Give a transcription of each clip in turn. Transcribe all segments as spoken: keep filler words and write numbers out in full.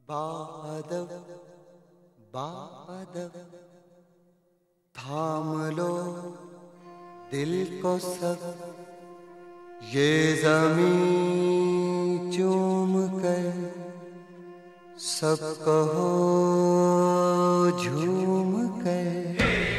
बादब बादब थाम लो दिल को सब, ये ज़मीं चूम कर सब कहो झूम कर।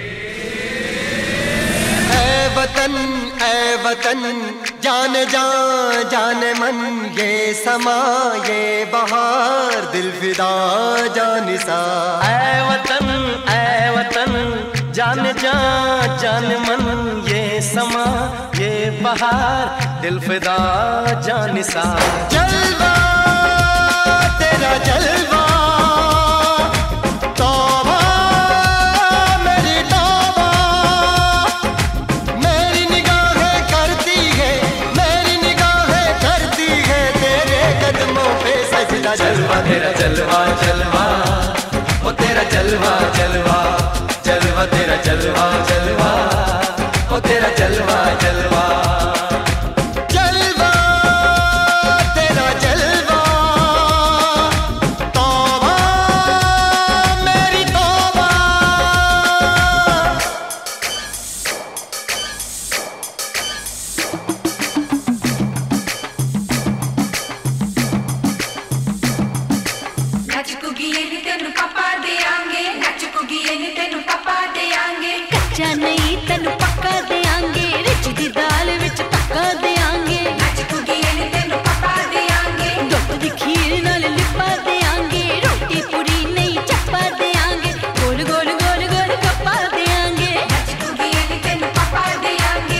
ऐ वतन ऐ वतन जान जान जान मन, ये समा ये बहार दिल फिदा जानिसा। ऐ वतन ऐ वतन जान जान जान मन, ये समा ये बहार दिल फिदा जानिसा। जलवा तेरा जलवा तौबा मेरी तौबा, मेरी निगाहें करती है मेरी निगाहें करती है तेरे कदमों पे सजदा। जलवा तेरा जलवा जलवा ओ तेरा जलवा जलवा, जलवा तेरा जलवा जलवा ओ तेरा जलवा जलवा। जलवा तेरा जलवा तौबा मेरी तौबा। नचकुगी नी तेनू पापा देंगे, नचकुगी नी तेनू पापा देंगे। कच्चा नहीं तेनू पक्का देंगे, रिच दी दाल विच तक्का देंगे। नचकुगी नी तेनू पापा देंगे, दुध दी खीर नाल लिपा देंगे। रोटी पूरी नहीं चप्पा देंगे, गोल गोल गोल गोल गप्पा देंगे। नचकुगी नी तेनू पापा देंगे।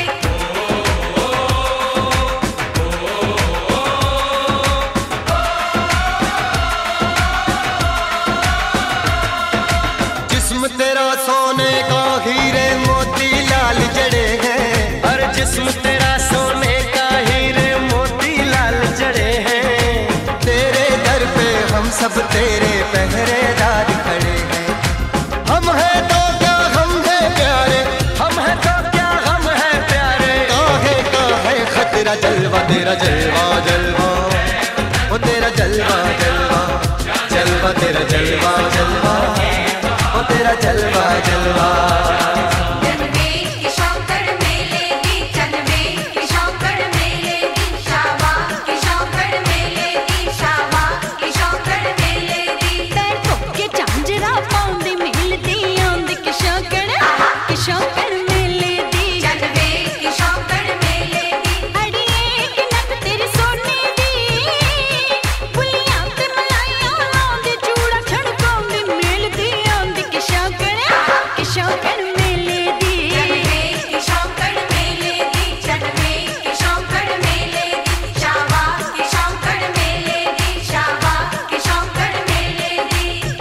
जिस्म तेरा सोने का हीरे मोती लाल जड़े हैं, और जिस्म तेरा सोने का हीरे मोती लाल जड़े हैं। तेरे दर पे हम सब तेरे पहरेदार खड़े हैं। हम हैं तो क्या हम हैं प्यारे, हम है तो क्या हम है प्यारे। काहे का है खतरा। जलवा तेरा जलवा जलवा ओ तेरा जलवा जलवा, जलवा तेरा जलवा जलवा ओ तेरा जलवा जलवा। जनवे की शौकड़ मेले दी, जनवे की शौकड़ मेले दी, शावा की शौकड़ मेले दी, शावा की शौकड़ मेले दी। पैर ठोके झांझरा पाउंदी मिलदी आंदी कि शौकड़ कि शौकड़ मेले दी। जनवे की शौकड़ मेले दी। अड़िए कि नक तेरी सोने दी, बुलियां ते मलाइयां लाउंदी, चूड़ा छड़काउंदी मिलदी आंदी कि शौकड़ कि शौकड़ मेले दी। जनवे की शौकड़ मेले दी, जनवे की शौकड़ मेले दी, शावा की शौकड़ मेले दी, शावा की शौकड़ मेले दी।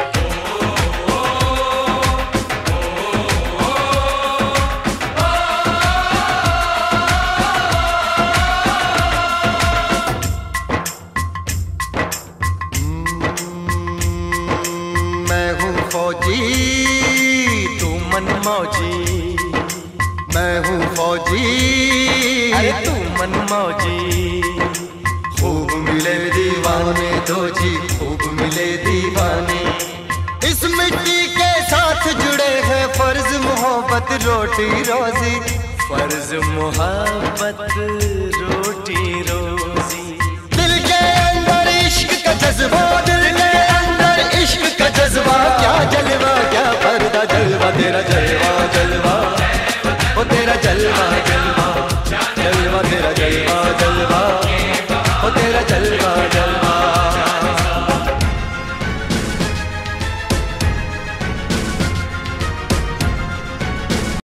मैं हूँ फौजी तू मन मौजी, मैं हूँ फौजी, अरे तू मन मौजी। खूब मिले दीवाने दो जी, खूब मिले दीवाने। इस मिट्टी के साथ जुड़े हैं फर्ज मोहब्बत रोटी रोजी। फर्ज मोहब्बत रोटी रोजी। दिल के अंदर इश्क का जज्बा, दिल के अंदर इश्क का जज्बा, क्या जलवा